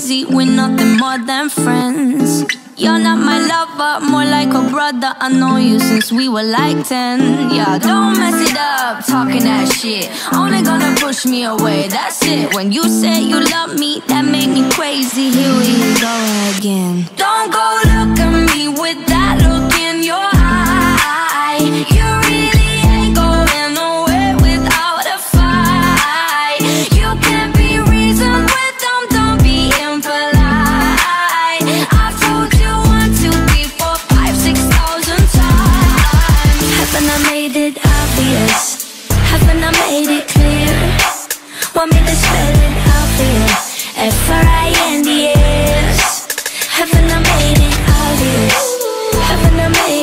crazy, we're nothing more than friends. You're not my lover, more like a brother. I know you since we were like 10. Yeah, don't mess it up, talking that shit. Only gonna push me away, that's it. When you say you love me, that made me crazy. Here we go again. Don't go look at me with that look in your eye. You really ain't going nowhere without a fight. You can't be reasoned with them, don't be impolite. I've told you 1, 2, 3, 4, 5, 6,000 times. Haven't I made it obvious? Haven't I made it clear? Want me to spell it out for you? F-R-I-N-D-S. Haven't I made it obvious? Haven't I made